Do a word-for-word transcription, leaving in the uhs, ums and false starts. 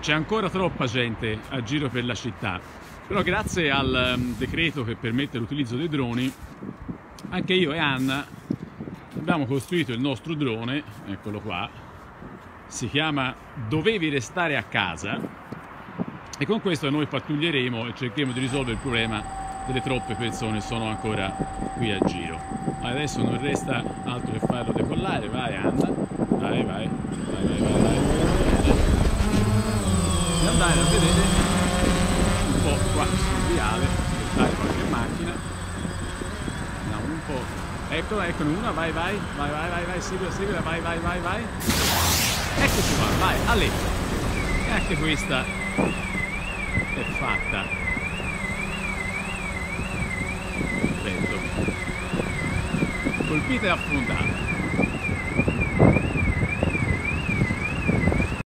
c'è ancora troppa gente a giro per la città, però grazie al um, decreto che permette l'utilizzo dei droni, anche io e Anna abbiamo costruito il nostro drone, eccolo qua, si chiama Dovevi restare a casa, e con questo noi pattuglieremo e cercheremo di risolvere il problema delle troppe persone che sono ancora qui a giro. Adesso non resta altro che farlo decollare. Vai Anna, vai vai, vai vai vai, vai. E andare a vedere un po' qua sul viale, aspettare qualche macchina. Andiamo un po'. Eccola, eccone una, vai vai, vai vai vai, vai, seguila, seguila, vai vai vai vai. Eccoci qua, vai, alle. E anche questa è fatta. Perfetto. Colpita e affondata.